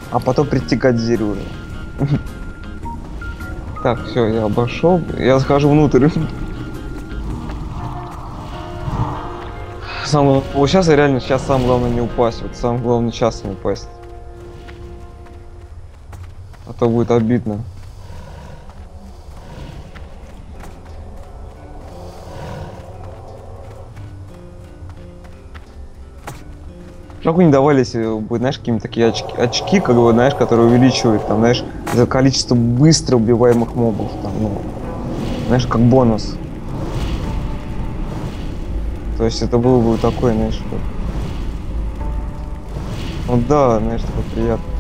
А потом прийти к дереву. Так, все, я обошел. Я захожу внутрь. Самое, вот сейчас я реально, сейчас самое главное не упасть. Вот самое главное сейчас не упасть. А то будет обидно. Как бы не давали, если бы, знаешь, какие-то такие очки, как бы, знаешь, которые увеличивают, там, знаешь, за количество быстро убиваемых мобов, там, ну, знаешь, как бонус. То есть это было бы такой, знаешь, как... Ну да, знаешь, такой приятный.